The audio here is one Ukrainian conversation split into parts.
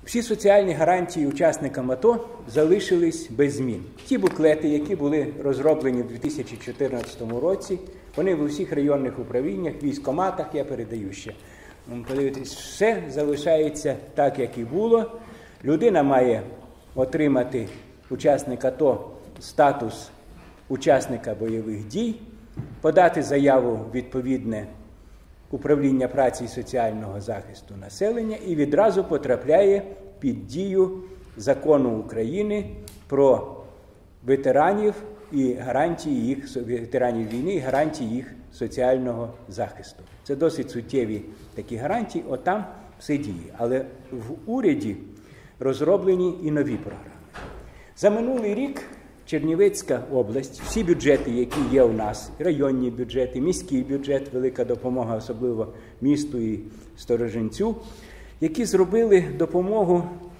Всі соціальні гарантії учасникам АТО залишились без змін. Ті буклети, які були розроблені в 2014 році, вони в усіх районних управліннях, військкоматах, я передаю ще. Подивіться, все залишається так, як і було. Людина має отримати, учасник АТО, статус учасника бойових дій, подати заяву в відповідне управління праці і соціального захисту населення і відразу потрапляє під дію Закону України про ветеранів і гарантії їх, ветеранів війни і гарантії їх соціального захисту. Це досить суттєві такі гарантії, отам все діє. Але в уряді розроблені і нові програми. За минулий рік Чернівецька область, всі бюджети, які є у нас, районні бюджети, міський бюджет, велика допомога, особливо місту і Сторожинцю, які зробили допомогу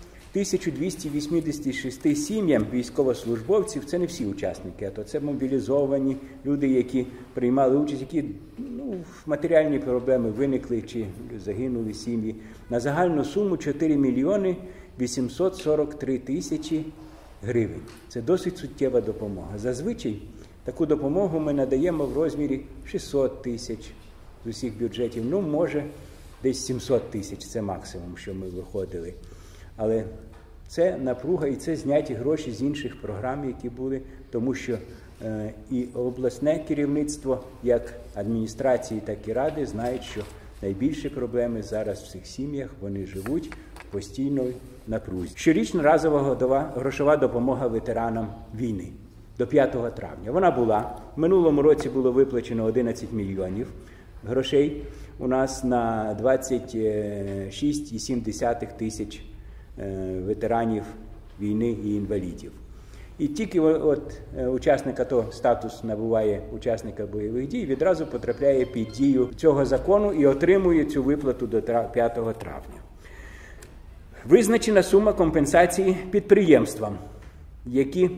1286 сім'ям військовослужбовців, це не всі учасники АТО, це мобілізовані люди, які приймали участь, які матеріальні проблеми виникли чи загинули сім'ї, на загальну суму 4 мільйони 843 тисячі гривень. Це досить суттєва допомога. Зазвичай таку допомогу ми надаємо в розмірі 600 тисяч з усіх бюджетів. Ну, може, десь 700 тисяч, це максимум, що ми виходили. Але це напруга і це зняті гроші з інших програм, які були, тому що і обласне керівництво, як адміністрації, так і ради, знають, що найбільші проблеми зараз в цих сім'ях, вони живуть постійно напрузі. Щорічна разова грошова допомога ветеранам війни до 5 травня. Вона була. В минулому році було виплачено 11 мільйонів грошей. У нас на 26,7 тисяч ветеранів війни і інвалідів. І тільки учасник АТО статус набуває учасника бойових дій, відразу потрапляє під дію цього закону і отримує цю виплату до 5 травня. Визначена сума компенсації підприємствам, які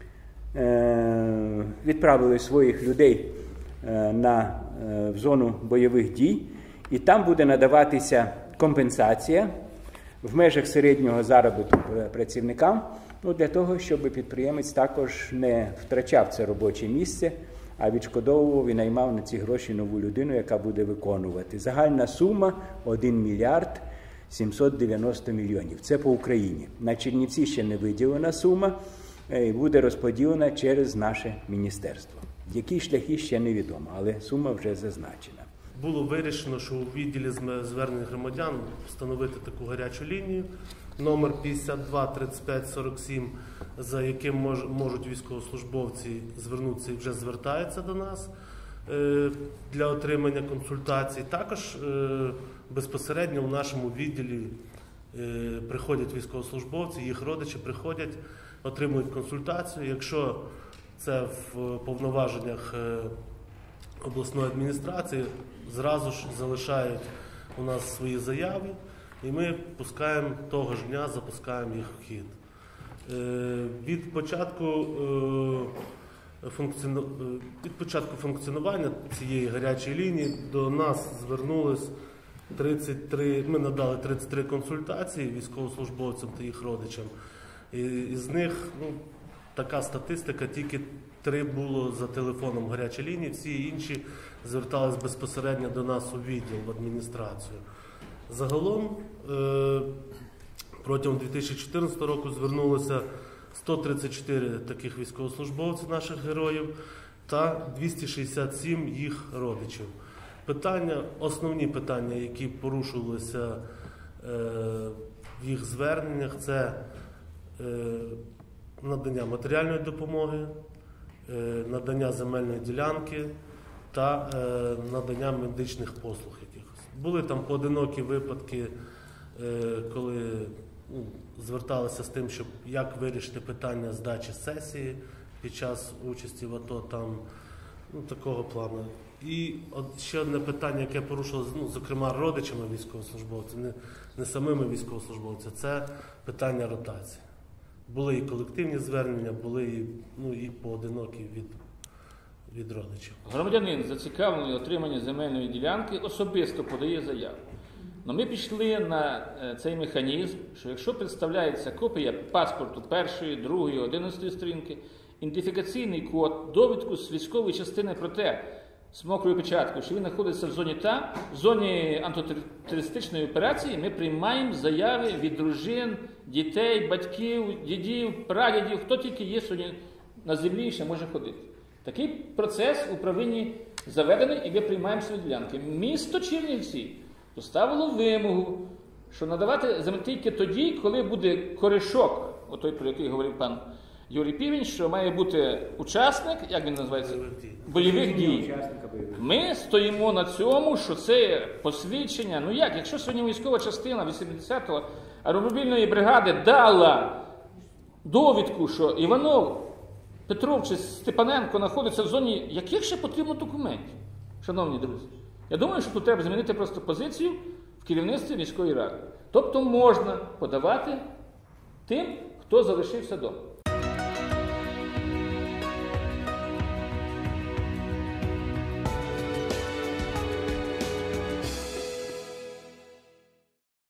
відправили своїх людей в зону бойових дій, і там буде надаватися компенсація в межах середнього заробітку працівникам, для того, щоб підприємець також не втрачав це робоче місце, а відшкодовував і наймав на ці гроші нову людину, яка буде виконувати. Загальна сума – 1 мільярд 790 мільйонів. Це по Україні. На Чернівці ще не виділена сума і буде розподілена через наше міністерство. Які шляхи ще невідомо, але сума вже зазначена. Було вирішено, що у відділі звернень громадян встановити таку гарячу лінію, номер 52 35 47, за яким можуть військовослужбовці звернутися і вже звертаються до нас для отримання консультацій. Також безпосередньо в нашому відділі приходять військовослужбовці, їх родичі приходять, отримують консультацію. Якщо це в повноваженнях обласної адміністрації, зразу ж залишають у нас свої заяви, і ми пускаємо того ж дня, запускаємо їх в хід. Від початку функціонування цієї гарячої лінії до нас звернулось 33, ми надали 33 консультації військовослужбовцям та їх родичам. І з них така статистика, тільки 3 було за телефоном гарячі лінії, всі інші звертались безпосередньо до нас у відділ, в адміністрацію. Загалом протягом 2014 року звернулося 134 таких військовослужбовців, наших героїв, та 267 їх родичів. Основні питання, які порушувалися в їх зверненнях, це надання матеріальної допомоги, надання земельної ділянки та надання медичних послуг якихось. Були там поодинокі випадки, коли зверталися з тим, щоб як вирішити питання здачі сесії під час участі в АТО, там такого плану. І ще одне питання, яке порушилося, зокрема, родичами військовослужбовців, не самими військовослужбовцями, це питання ротації. Були і колективні звернення, були і поодинокі від родичів. Громадянин, зацікавлений отриманням земельної ділянки, особисто подає заяву. Но ми пішли на цей механізм, що якщо представляється копія паспорту першої, другої, 11 сторінки, ідентифікаційний код, довідку з військової частини про те, з мокрою печаткою, що він знаходиться в зоні в зоні антитерористичної операції, ми приймаємо заяви від дружин, дітей, батьків, дідів, прадідів, хто тільки є сьогодні на землі і ще може ходити. Такий процес в управлінні заведений, і ми приймаємо свої ділянки. Місто Чернівці поставило вимогу, що надавати землі тільки тоді, коли буде корішок, отой, про який говорив пан Юрій Півень, що має бути учасник, як він називається? Бойових дій. Ми стоїмо на цьому, що це посвідчення. Ну як, якщо сьогодні військова частина 80-го аеромобільної бригади дала довідку, що Іванов, Петров чи Степаненко знаходиться в зоні, яких ще потрібно документів, шановні друзі? Я думаю, що тут треба змінити просто позицію в керівництві міської ради. Тобто можна подавати тим, хто залишився вдома.